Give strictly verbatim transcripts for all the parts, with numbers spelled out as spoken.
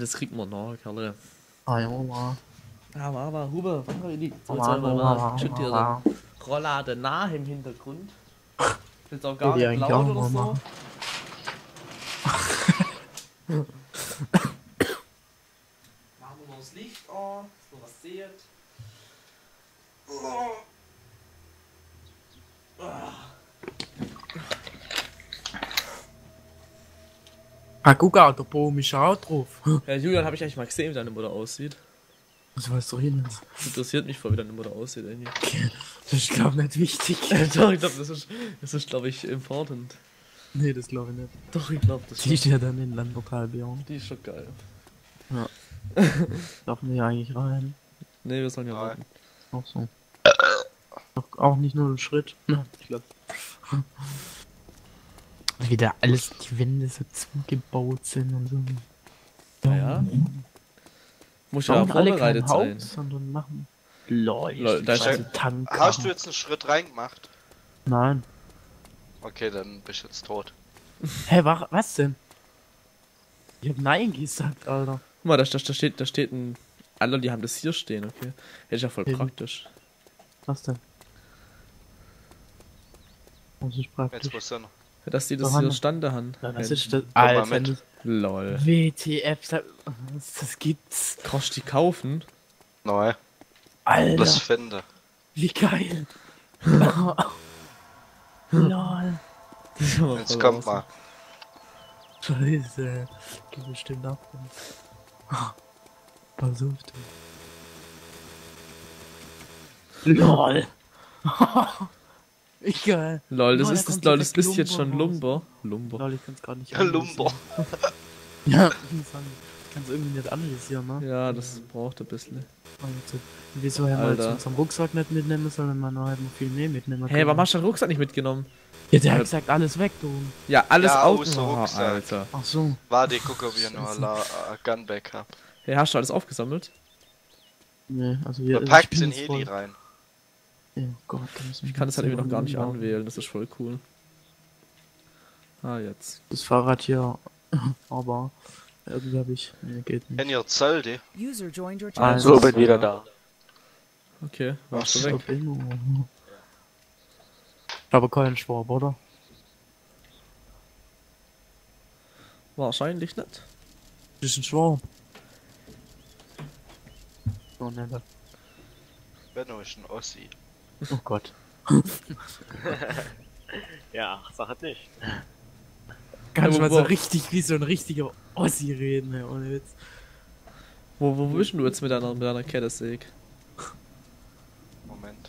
das kriegt man noch, Kerle. Ah, ja, mal. Ja, aber Huber, wann haben die? So, jetzt Mal, haben wir mal, mal schütt dir mal. Rollade nah im Hintergrund. Jetzt auch Will gar die nicht eigentlich laut auch oder mal so. machen. Machen wir mal das Licht an, dass man was sieht. Oh. Ah, guck auch, der Baum ist auch drauf. Ja, Julian, habe ich eigentlich mal gesehen, wie deine Mutter aussieht. Was weißt du hin? Das interessiert mich voll, wie deine Mutter aussieht eigentlich. Das ist, glaube ich, nicht wichtig. Doch, ich glaube, das ist, das ist glaube ich, important. Nee, das glaube ich nicht. Doch, ich glaube, das Die ist ja dann in Landertal, Björn. Die ist schon geil. Ja. Darf wir hier eigentlich rein? Nee, wir sollen ja Nein. warten. Auch so. Doch auch nicht nur ein Schritt. Ja, ich glaube. Wieder alles, die Wände so zugebaut sind und so. Naja. Muss ja Bauen alle vorbereitet kein sein. Haus, sondern machen. Lol, Lol, da ist also ein- Tank. Hast du jetzt einen Schritt reingemacht? Nein. Okay, dann bist du jetzt tot. Hä, wa was denn? Ich hab Nein gesagt, Alter. Guck mal, da, da, da steht, da steht ein. Alle, die haben das hier stehen, okay. Das ist ja voll Eben. praktisch. Was denn? Was ist praktisch? Jetzt muss er noch. Dass die das Johanna. hier Stande haben. Ja, was Ja, ist das? mal Alter, mit. das- Lol. W T F, sag- was das gibt's? Kannst du die kaufen? Nein, Alter, das finde. wie geil. Lol. Das ist aber Jetzt voll kommt awesome. mal. Scheiße. Geht bestimmt ab. Pass auf, du. Lol. Ich geil. Lol, das Lol, ist da das, kommt lol, das direkt ist jetzt schon Lumber Lumber. Lumber. Lol, ich kann's gar nicht Ja, Lumber. Ja, ich kann's irgendwie nicht analysieren, ne? Ja, das braucht ein bisschen. Oh, jetzt- Wieso haben wir jetzt Alter. unseren Rucksack nicht mitnehmen sollen, wenn wir noch halt noch viel mehr mitnehmen Hey, warum hast du deinen Rucksack nicht mitgenommen? Ja, der hat Alter. gesagt, alles weg, du. Ja, alles Ja, auf. außer Oh, Rucksack. Alter. Ach so. Warte, ich gucke, ob ich noch ein äh, Gunback hab. Hey, hast du alles aufgesammelt? Nee, also wir Man packt ich bin in jetzt Heli voll- rein. Ja, Gott, da müssen wir Ich kann das halt irgendwie noch gar nicht umbauen. anwählen, das ist voll cool. Ah, jetzt. Das Fahrrad hier, aber irgendwie habe ich. Nee, geht nicht. Wenn ihr zahlt, die. User joined your Ah, channel. so bin wieder da. Okay, warst du Ach, weg. Verbindung. Aber kein Schwab, oder? Wahrscheinlich nicht. Das ist ein Schwab. Oh, ne, da- Benno ist ein Ossi. oh Gott. Ja, sag es nicht. Kannst Ja, mal wo- so wo- richtig wie so ein richtiger Ossi reden, ne, ohne Witz. Wo, wo bist denn du jetzt mit deiner, mit deiner Kettensäge? Moment.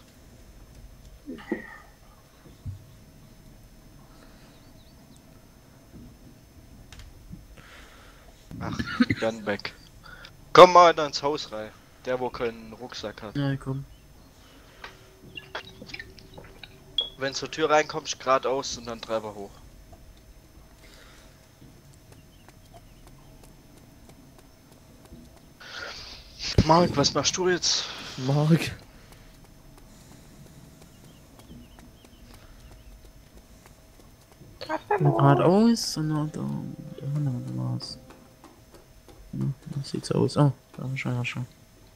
Ach, Gunback. Komm mal einer ins Haus rein. Der, wo keinen Rucksack hat. Ja, komm. Wenn zur Tür reinkommst, geradeaus und dann Treppe hoch. Mark, was machst du jetzt? Mark. Geradeaus und dann da. Da haben wir was. Ja, wie sieht's aus? Oh, da ist er ja schon.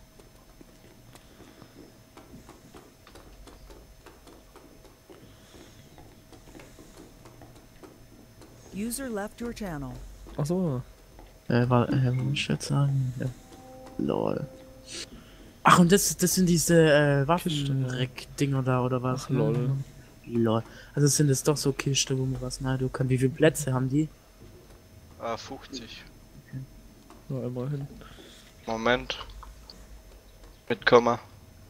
User left your channel. Achso. Äh, war, äh, was muss ich jetzt sagen? Ja. Lol. Ach, und das, das sind diese äh, Waffenreck-Dinger da, oder was? Ach, lol. Lol. Also sind es doch so Kisten, wo man was du kann. Wie viele Plätze haben die? Ah, fünfzig. Ja, immerhin. Moment. Mit Komma.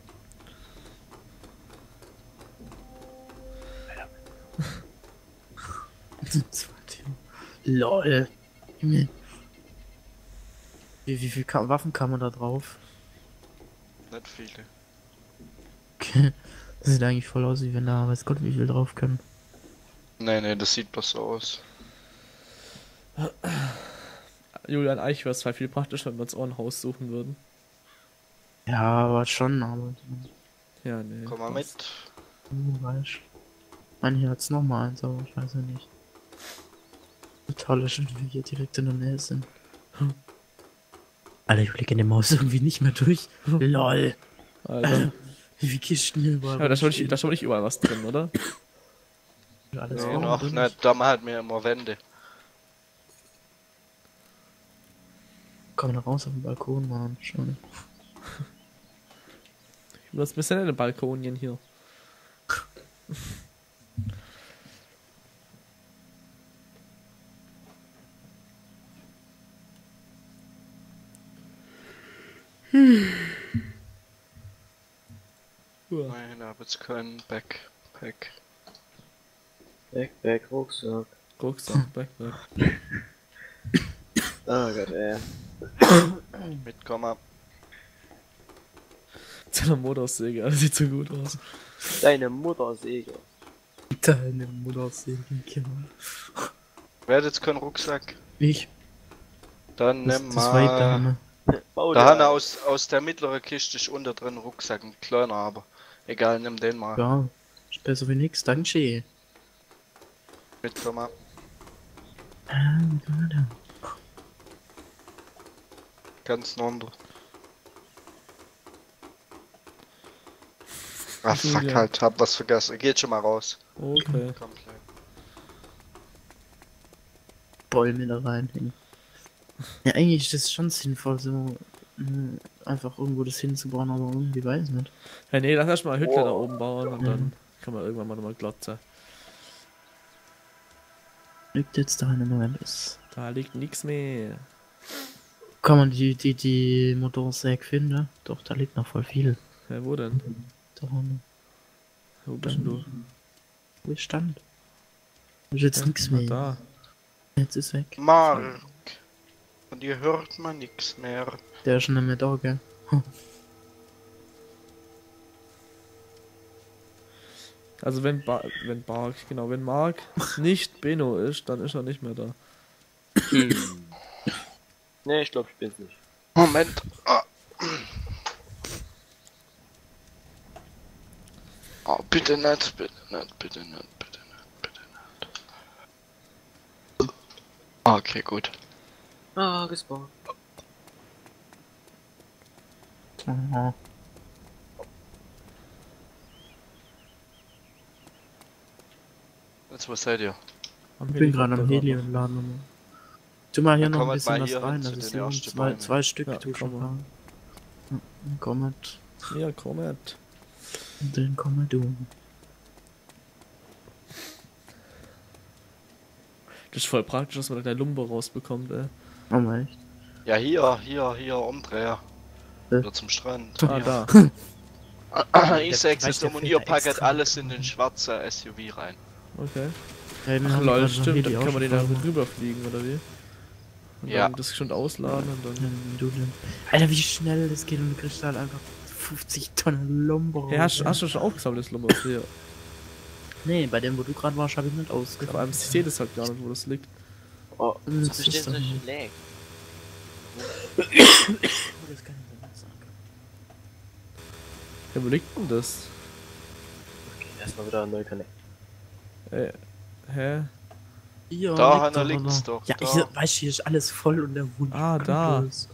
Lol. Junge. Wie, wie viele Ka Waffen kann man da drauf? Nicht viele. Okay. Das sieht eigentlich voll aus, wie wenn da, weiß Gott, wie viel drauf können. Nee, nee, das sieht bloß so aus. Julian, eigentlich wäre es zwar viel praktischer, wenn wir uns auch ein Haus suchen würden. Ja, aber schon, aber. Ja, nee. Komm mal passt. mit. Du weißt. Ich meine, hier hat's noch mal eins, aber ich weiß ja nicht. Total, dass wir hier direkt in der Nähe sind. Alter, ich blicke in der Maus irgendwie nicht mehr durch. Lol. Alter. Wie Kisten hier überall. Aber da ist schon nicht, da ist schon nicht überall was drin, oder? Alles Nee, warm noch drin. nicht. Da halt mir immer Wände. Komm da raus auf den Balkon, Mann. Schon. Was bist denn Balkonien hier? Uah. Nein, aber jetzt kein Backpack. Backpack, Rucksack. Rucksack, Backpack. Oh Gott, ey. Mit Komma. Seiner Motorsäge, das sieht so gut aus. Deine Mutter Säge. Deine Mutter sehen, Kinder. Wer hat jetzt keinen Rucksack? Ich. Dann Das, nimm das Weib da, mal. ne? Bau Da dir Hanna ein. aus, aus der mittleren Kiste ist unter drin ein Rucksack, ein kleiner, aber egal, nimm den mal. Ja, ist besser wie nix, danke. Mit Komma. Ah, Gott. Ganz runter. Ah, So, fuck ja. halt, hab was vergessen. Geht schon mal raus. Okay. Komm, klein. Bäume da reinhängen. Ja, eigentlich ist das schon sinnvoll, so ne, einfach irgendwo das hinzubauen, aber irgendwie weiß nicht. Ja, nee, lass erstmal eine Hütte Oh. da oben bauen und Ja. dann kann man irgendwann mal nochmal glotzen. Liegt jetzt da eine neue ist. Da liegt nichts mehr. Kann man die, die, die Motorsäge finden? Doch, da liegt noch voll viel. Ja, wo denn? Da vorne. Wo bist denn du? Wo ich stand. Ist jetzt nichts Ah, mehr. da. Jetzt ist weg. Mark. Und ihr hört man nichts mehr. Der ist schon nicht mehr da, gell? Also wenn ba wenn Bark, genau, wenn Mark nicht Benno ist, dann ist er nicht mehr da. Nee, ich glaube, ich bin's nicht. Moment. Ah. Oh, bitte nicht, bitte nicht, bitte nicht, bitte nicht, bitte nicht. Okay, gut. Ah, gespawnt. Aha. Jetzt, wo seid ihr? Am Ich bin gerade am Helikopter Heli und laden nochmal. Tu mal hier Dann noch ein kommt bisschen mal was hier rein, zu das ist den so ersten zwei, Bäumen. zwei Stück, Ja, tu komm schon mal. mal. Ja, dann kommt. Ja, kommt. Und dann komm du. Das ist voll praktisch, dass man da gleich Lumber rausbekommt, ey. Oh mal echt. Ja, hier, hier, hier, umdreher. Äh. Wieder zum Strand. Ah, Hier. da. Ich sag's Der- jetzt um der und ihr fährt da packet extra alles mit in rein. den schwarzen S U V rein. Okay. Ja, wir Ach haben lol, gerade so stimmt, Heli dann kann man den da ausgefahren. rüberfliegen, oder wie? Und Ja. dann das schon ausladen und dann... Ja, du denn. Alter, wie schnell das geht und du kriegst halt einfach fünfzig Tonnen Lumber. Ja, hast, raus, hast du schon aufgesammelt, das Lumber? Hier. Nee, bei dem, wo du gerade warst, habe ich nicht Vor allem, ausgefahren. ich sehe das halt gar nicht, wo das liegt. Oh, Das das ist bestimmt doch solche nicht. Lag. Das kann ich dir nicht sagen. Ja, wo liegt denn das? Okay, erstmal wieder neu connect. Äh, hä? Ja, Da, liegt Hanna, doch, liegt's oder? doch, Ja, da. ich weiß, hier ist alles voll und der Hund. Ah, da. bloß.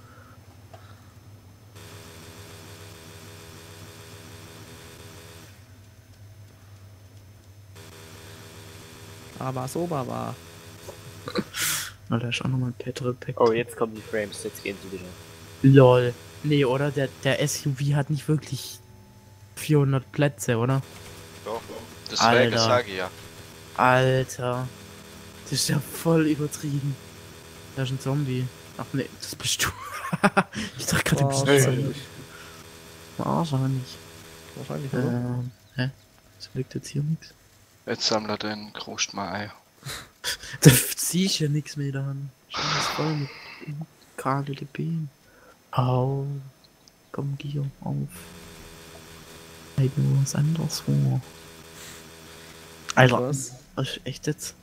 Aber so, Baba. Oh, da ist auch nochmal ein Petrol Pack. Oh, jetzt kommen die Frames, jetzt gehen sie wieder. Lol. Nee, oder? Der, der S U V hat nicht wirklich vierhundert Plätze, oder? Doch. Deswegen Alter. sage ich ja. Alter. Das ist ja voll übertrieben. Da ist ein Zombie. Ach nee, das bist du. Ich dachte gerade, du bist ein Zombie. Wahrscheinlich. Wahrscheinlich. Wahrscheinlich, oder? Ähm, hä? Es liegt jetzt hier nichts. Jetzt sammler den Krust mal Eier. Da zieh ich ja nichts mehr dran. Alles voll mit K D D P. Au. Komm, Gio, auf. Hey, du was anderes vor. Alter, Was? was? Echt jetzt?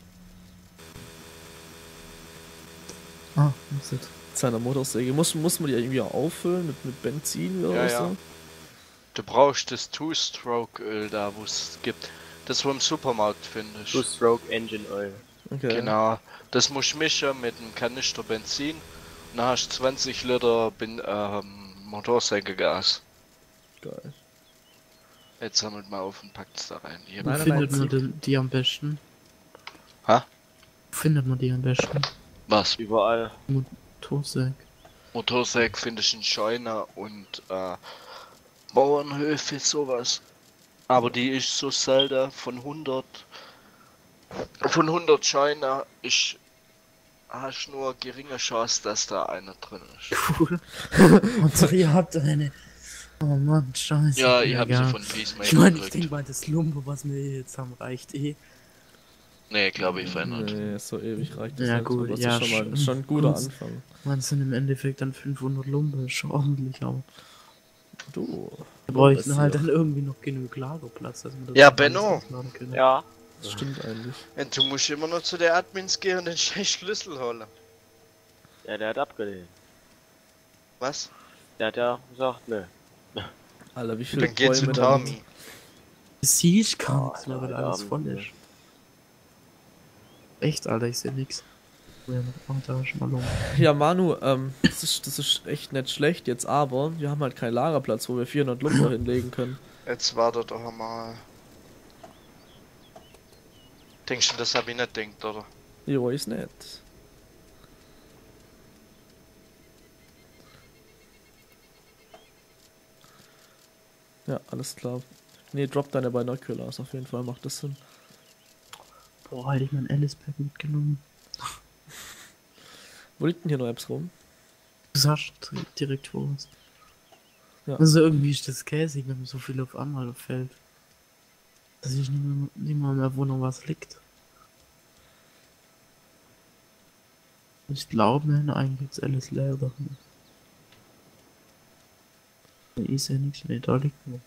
Ah, was ist das? Seiner Motorsäge. Muss, muss man die irgendwie auch auffüllen mit, mit Benzin oder Ja, so? ja. Du brauchst das Two-Stroke-Öl da, wo es gibt. Das, wo im Supermarkt findest. Two-Stroke Engine Oil. Okay. Genau. Das musst du mischen mit einem Kanister Benzin Dann hast du zwanzig Liter bin, ähm, Motorsägegas. Geil. Jetzt sammelt mal auf und packt's da rein. Hier. Wo Nein, nein, findet nein, man sie- denn die am besten? Ha? Wo findet man die am besten? Was? Überall. Motorsäge. Motorsäge finde ich in Scheune und äh, Bauernhöfe, sowas. Aber die ist so selten von hundert. Von hundert Scheune ich hast nur geringe Chance, dass da einer drin ist. Cool. Und so, ihr habt eine. Oh Mann, scheiße. Ja, ich habe sie egal. von Peacemaker Ich meine, ich gekriegt. denke mal, das Lumbo, was wir jetzt haben, reicht eh. Nee, glaube ich verändert. Nee, so ewig reicht das Ja, nicht. gut, aber das ja, ist schon mal schon. schon ein guter Kunst. Anfang. Man sind im Endeffekt dann fünfhundert Lumbe, ist schon ordentlich, aber Du. wir bräuchten das halt hier. dann irgendwie noch genug Lagerplatz, dass wir das Ja, alles Benno. ausladen können. Ja. Das stimmt eigentlich. Und du musst immer nur zu der Admins gehen und den scheiß Schlüssel holen. Ja, der hat abgelehnt. Was? Der hat ja gesagt, nö. Alter, wie viele Dann geh zu Bäume da Tommy. Sieh ich gar Oh, nichts mehr, weil Alter, alles Abend, voll ne? ist. Echt, Alter, ich seh nix. Ja, oh, da ist mal um. Ja, Manu, ähm, das ist, das ist echt nicht schlecht jetzt, aber wir haben halt keinen Lagerplatz, wo wir vierhundert Lumber hinlegen können. Jetzt wartet doch mal. Denkst du, das hab ich nicht denkt, oder? Jo, ist nett. Ja, alles klar. Nee, drop deine Binoculars, auf jeden Fall macht das Sinn. Boah, hätte ich mein Alice-Pack mitgenommen. Wo liegt denn hier noch Apps rum? Du sagst direkt- direkt vor uns. Ja. Also irgendwie ist das käsig, wenn so viel auf einmal fällt. Dass ich nicht mehr, nicht mal mehr wundere, was liegt. Ich glaube, nein, eigentlich gibt's alles leer da. Da ist ja nichts mehr, da liegt nur.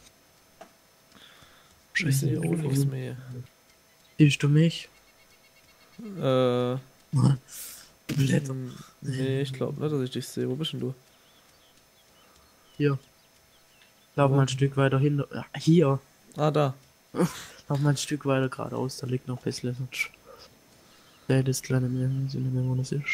Ich sehe auch nichts mehr. Siehst du mich? Äh, Blätter. hm, nee, ich glaube nicht, dass ich dich sehe. Wo bist denn du? Hier. Lauf mal ein Stück weiter hin. Ja, hier. Ah, da. Lauf mal ein Stück weiter geradeaus, da liegt noch ein bisschen. Sonst sehe das kleine mehr, ich weiß nicht mehr, wo das ist.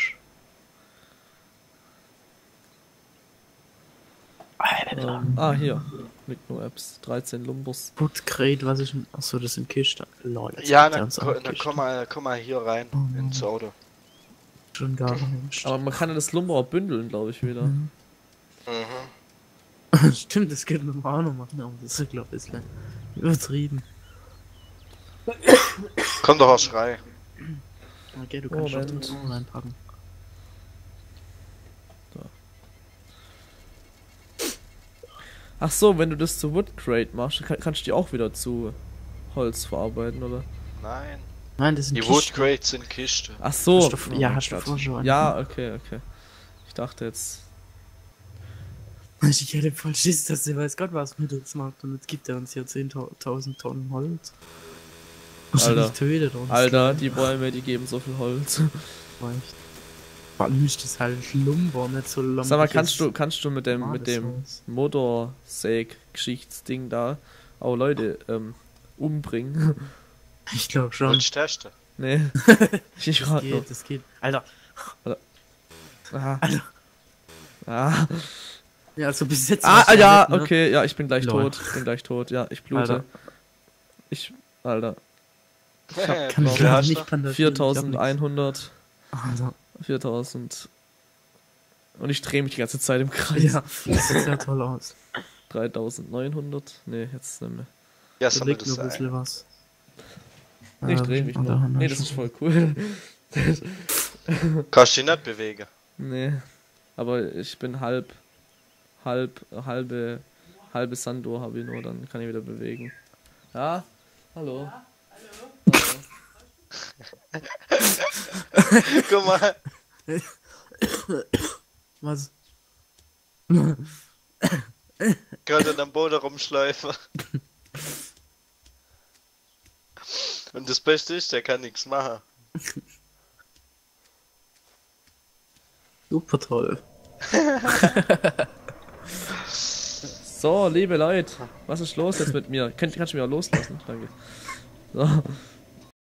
Alter. Ähm, ah, hier. Liegt nur Apps. dreizehn Lumbus. Putgrade, was ist denn? Achso, das sind Kisten. Lol, jetzt Ja, hat er dann, uns ko dann angekischt. komm mal, komm mal hier rein Oh. ins Auto. Schon gar nicht. Aber man kann ja das Lumber auch bündeln, glaube ich, wieder. Mhm. Mhm. Stimmt, das könnte man auch noch machen, aber das ist, glaube ich, ein bisschen übertrieben. Komm doch aus Schrei. Okay, du kannst schon Moment. den Song reinpacken. Ach so, wenn du das zu Wood Crate machst, kann, kannst du die auch wieder zu Holz verarbeiten, oder? Nein. Nein, das sind Die Kisten. Wood Crates sind Kiste. Ach so. Hast du, Oh ja, mein hast du Gott. vorher schon. Ja, okay, okay. Ich dachte jetzt. Ich hätte voll Schiss, dass der weiß Gott was mit uns macht und jetzt gibt er uns hier zehntausend Tonnen Holz. Alter. Tötet uns. Alter, die Bäume, die geben so viel Holz. Reicht. Vor allem ist das halt Lumber, nicht so lang. Sag mal, kannst du, kannst du mit dem, mit dem Holz. Motorsäg-Geschichtsding da auch Leute ähm, umbringen? Ich glaube schon. Willst du testen? Nee. Ich Das frag nur. geht, das geht. Alter. Ah. Alter. Ah. Ja, also bis jetzt. Ah, war's ah, ja, nicht, ne? okay, ja, ich bin gleich Lol. tot. Ich bin gleich tot, ja, ich blute. Alter. Ich, Alter. Hey, Kann wie ich viel leider hast nicht du? bandagieren, ich viertausendeinhundert, hab nix. Alter. viertausend. Und ich drehe mich die ganze Zeit im Kreis. Ja, das sieht sehr toll aus. dreitausendneunhundert. Nee, jetzt nicht mehr. Ja, Da sammel liegt das noch ein ein. bisschen was. Nee, ich Ähm, drehe mich und da nur. haben wir Nee, das schon- ist voll cool. Kannst du dich nicht bewegen. Nee. Aber ich bin halb. Halb. Halbe. Halbe Sanduhr habe ich nur, dann kann ich wieder bewegen. Ja? Hallo? Guck mal. Was? Gerade am Boden rumschleifen. Und das Beste ist, der kann nichts machen. Super toll. So, liebe Leute, was ist los jetzt mit mir? Könnt, kannst du mich auch loslassen? Danke. So.